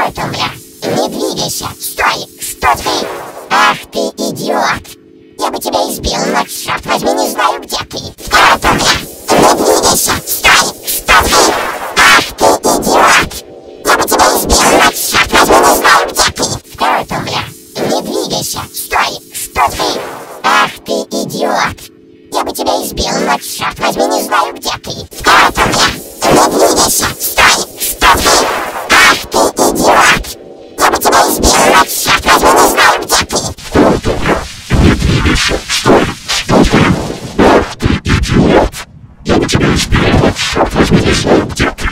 Кто это, бля? Не двигайся! Стой! Что ты? Ах ты, идиот! Я бы тебя избил, но черт возьми, не знаю, где ты! Кто это, бля? Не двигайся! Стой! Что ты? Ах ты, идиот! Я бы тебя избил, но черт возьми, не знаю, где ты! Кто это, бля? Не двигайся! Стой! Что ты? Ах ты, идиот! Я бы тебя избил, но черт возьми, не знаю, где ты! Кто это, бля? Не двигайся! Стой! Что ты? Ах ты, идиот! Я бы тебя избил, но черт возьми, не знаю, где ты! Не двигайся, стой, что ты? Ах ты, идиот! Я бы тебя избил, но черт возьми, не знаю, где ты!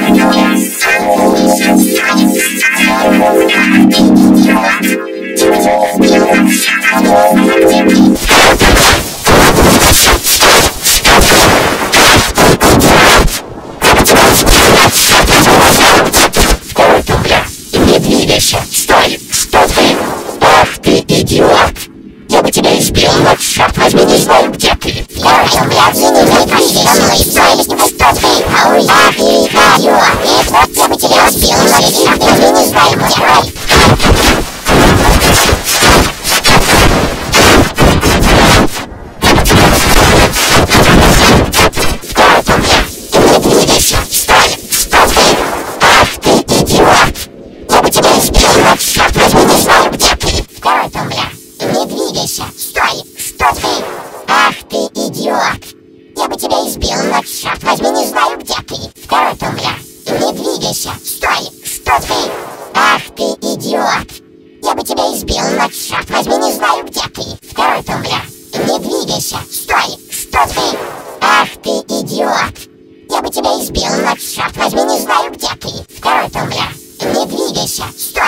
Не двигайся, стой, что ты? Ах ты, идиот! Я бы тебя избил, но черт возьми, не знаю, где ты! Я извини, не двигайся, стой, что ты? Ах ты, идиот! Я бы тебя избил, но черт возьми, не знаю, где ты! Не двигайся, стой, что ты? Ах ты, идиот! Я бы тебя избил, но черт возьми, не знаю, где ты! Кто это, бля? Не двигайся! Стой! Что ты? Ах ты, идиот! Я бы тебя избил, но черт возьми, не знаю, где ты! Кто это, бля? Не двигайся! Стой! Что ты? Ах ты, идиот! Я бы тебя избил, но черт возьми, не знаю, где ты! Кто это, бля? Не двигайся! Стой! Что ты? Ах ты, идиот! Я бы тебя избил, но черт возьми, не знаю, где ты! Кто это, бля? Не двигайся!